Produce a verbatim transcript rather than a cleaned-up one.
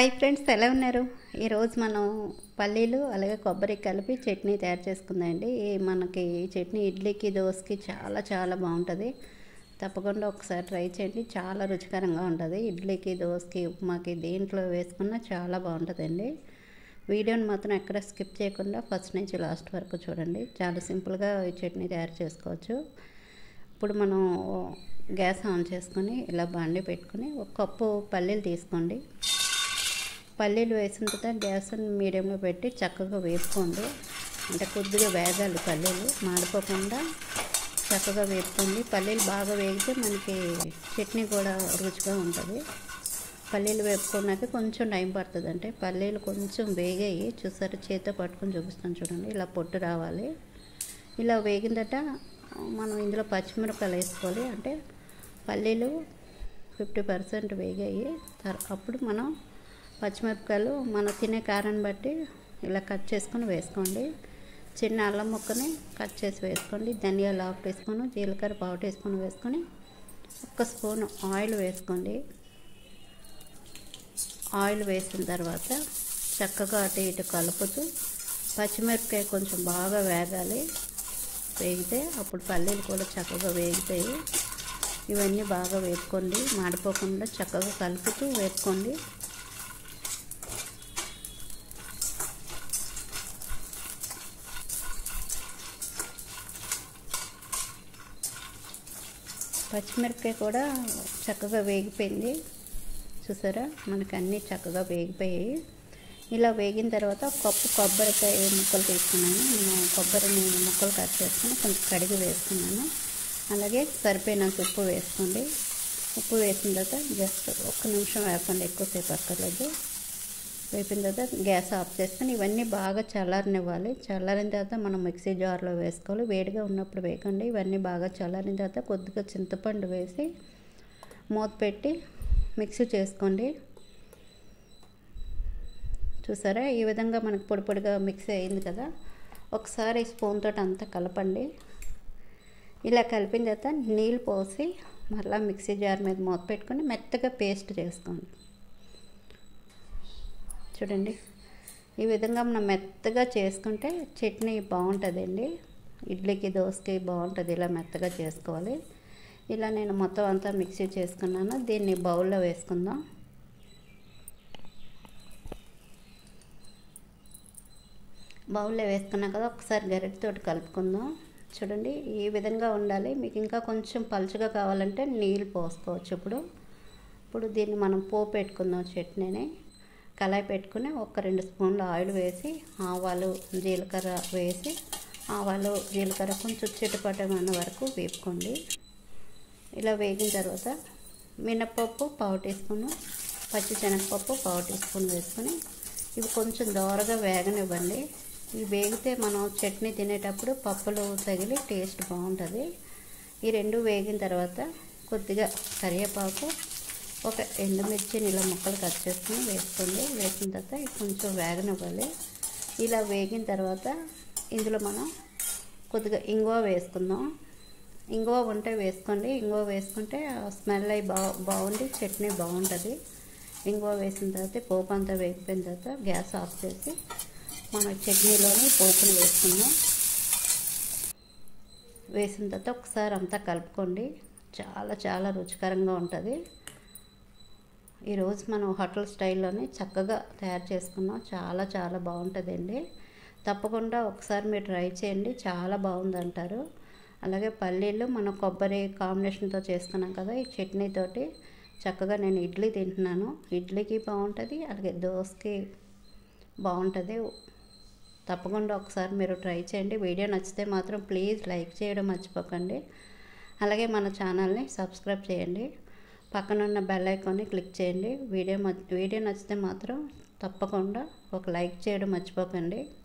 Hi friends, ఎలా ఉన్నారు? ఈరోజు మనం పల్లీలు అలాగే కొబ్బరి కలిపి చట్నీ తయారు చేసుకుందామండి. ఈ మనకి ఈ చట్నీ ఇడ్లీకి దోశకి చాలా చాలా బాగుంటుంది. తప్పకుండా ఒకసారి ట్రై చేయండి. చాలా రుచికరంగా ఉంటుంది. ఇడ్లీకి దోశకి ఉప్మాకి దేంట్లో వేసుకున్నా చాలా బాగుంటుందండి. వీడియోని మాత్రం ఎక్కడ స్కిప్ చేయకుండా ఫస్ట్ నుంచి లాస్ట్ వరకు చూడండి. చాలా సింపుల్గా ఈ చట్నీ తయారు చేసుకోవచ్చు. ఇప్పుడు మనం గ్యాస్ ఆన్ చేసుకొని ఇలా బాండి పెట్టుకొని ఒక కప్పు పల్లీలు తీసుకోండి. పల్లీలు వేసిన తర్వాత గ్యాస్ మీడియంలో పెట్టి చక్కగా వేపుకోండి. అంటే కొద్దిగా వేగాలి, పల్లీలు మాడిపోకుండా చక్కగా వేపుకోండి. పల్లీలు బాగా వేగితే మనకి చట్నీ కూడా రుచిగా ఉంటుంది. పల్లీలు వేపుకున్నాక కొంచెం టైం పడుతుంది. అంటే పల్లీలు కొంచెం వేగాయి, చూసారు, చేతితో పట్టుకొని చూపిస్తాను చూడండి. ఇలా పొట్టు రావాలి. ఇలా వేగిన తర్వాత మనం ఇందులో పచ్చిమిరపకాయలు వేసుకోవాలి. అంటే పల్లీలు ఫిఫ్టీ పర్సెంట్ వేగాయి. అప్పుడు మనం పచ్చిమిరపకాయలు మనం తినే కారాన్ని బట్టి ఇలా కట్ చేసుకొని వేసుకోండి. చిన్న అల్లం ముక్కని కట్ చేసి వేసుకోండి. ధనియాలు ఆకు వేసుకొని, జీలకర్ర పావు వేసుకొని వేసుకొని ఒక స్పూన్ ఆయిల్ వేసుకోండి. ఆయిల్ వేసిన తర్వాత చక్కగా అటు ఇటు కలుపుతూ పచ్చిమిరపకాయ కొంచెం బాగా వేగాలి. వేగితే అప్పుడు పల్లీలు కూడా చక్కగా వేగుతాయి. ఇవన్నీ బాగా వేపుకోండి. మాడిపోకుండా చక్కగా కలుపుతూ వేపుకోండి. పచ్చిమిరపకాయ కూడా చక్కగా వేగిపోయింది, చూసారా, మనకు అన్నీ చక్కగా వేగిపోయాయి. ఇలా వేగిన తర్వాత కప్పు కొబ్బరికాయ ముక్కలు తీసుకున్నాను. నేను కొబ్బరిని ముక్కలు కట్ చేసుకుని కొంచెం కడిగి వేసుకున్నాను. అలాగే సరిపోయినంత ఉప్పు వేసుకోండి. ఉప్పు వేసిన తర్వాత జస్ట్ ఒక్క నిమిషం వేపండి, ఎక్కువసేపు అక్కర్లేదు. వేపిన తర్వాత గ్యాస్ ఆఫ్ చేసుకొని ఇవన్నీ బాగా చల్లారనివ్వాలి. చల్లారిన తర్వాత మనం మిక్సీ జార్లో వేసుకోవాలి. వేడిగా ఉన్నప్పుడు వేయకండి. ఇవన్నీ బాగా చల్లారిన తర్వాత కొద్దిగా చింతపండు వేసి మూత పెట్టి మిక్సీ చేసుకోండి. చూసారా, ఈ విధంగా మనకు పొడి పొడిగా మిక్సీ అయింది కదా. ఒకసారి స్పూన్ తోటి అంతా కలపండి. ఇలా కలిపిన తర్వాత నీళ్ళు పోసి మళ్ళీ మిక్సీ జార్ మీద మూత పెట్టుకొని మెత్తగా పేస్ట్ చేసుకోండి. చూడండి, ఈ విధంగా మనం మెత్తగా చేసుకుంటే చట్నీ బాగుంటుందండి. ఇడ్లీకి దోశకి బాగుంటుంది. ఇలా మెత్తగా చేసుకోవాలి. ఇలా నేను మొత్తం అంతా మిక్సీ చేసుకున్నాను. దీన్ని బౌల్లో వేసుకుందాం. బౌల్లో వేసుకున్నాం కదా, ఒకసారి గరిటెతోటి కలుపుకుందాం. చూడండి, ఈ విధంగా ఉండాలి. మీకు ఇంకా కొంచెం పలుచగా కావాలంటే నీళ్ళు పోసుకోవచ్చు. ఇప్పుడు ఇప్పుడు దీన్ని మనం పోపు పెట్టుకుందాం. చట్నీని కళాయి పెట్టుకుని ఒక రెండు స్పూన్లు ఆయిల్ వేసి ఆవాలు జీలకర్ర వేసి ఆవాలు జీలకర్ర కొంచెం చిటపటమైన వరకు వేపుకోండి. ఇలా వేగిన తర్వాత మినపప్పు పావు టీ స్పూను, పచ్చి శనగపప్పు పావు టీ స్పూన్ వేసుకొని ఇవి కొంచెం దోరగా వేగనివ్వండి. ఇవి వేగితే మనం చట్నీ తినేటప్పుడు పప్పులు తగిలి టేస్ట్ బాగుంటుంది. ఈ రెండు వేగిన తర్వాత కొద్దిగా కరివేపాకు, ఒక ఎండుమిర్చిని ఇలా ముక్కలు కట్ చేసుకుని వేసుకోండి. వేసిన తర్వాత కొంచెం వేగనివ్వాలి. ఇలా వేగిన తర్వాత ఇందులో మనం కొద్దిగా ఇంగువ వేసుకుందాం. ఇంగువ ఉంటే వేసుకోండి. ఇంగువ వేసుకుంటే స్మెల్ అయి బా బాగుండి చట్నీ బాగుంటుంది. ఇంగువ వేసిన తర్వాత పోపు అంతా వేగిపోయిన తర్వాత గ్యాస్ ఆఫ్ చేసి మనం చట్నీలోని పోపుని వేసుకుందాం. వేసిన తర్వాత ఒకసారి అంతా కలుపుకోండి. చాలా చాలా రుచికరంగా ఉంటుంది. ఈరోజు మనం హోటల్ స్టైల్లోనే చక్కగా తయారు చేసుకున్నాం. చాలా చాలా బాగుంటుందండి. తప్పకుండా ఒకసారి మీరు ట్రై చేయండి, చాలా బాగుందంటారు. అలాగే పల్లీలు మనం కొబ్బరి కాంబినేషన్తో చేసుకున్నాం కదా, ఈ చట్నీతోటి చక్కగా నేను ఇడ్లీ తింటున్నాను. ఇడ్లీకి బాగుంటుంది, అలాగే దోశకి బాగుంటుంది. తప్పకుండా ఒకసారి మీరు ట్రై చేయండి. వీడియో నచ్చితే మాత్రం ప్లీజ్ లైక్ చేయడం మర్చిపోకండి. అలాగే మన ఛానల్ని సబ్స్క్రైబ్ చేయండి. పక్కనున్న బెల్ ఐకాన్ని క్లిక్ చేయండి. వీడియో వీడియో నచ్చితే మాత్రం తప్పకుండా ఒక లైక్ చేయడం మర్చిపోకండి.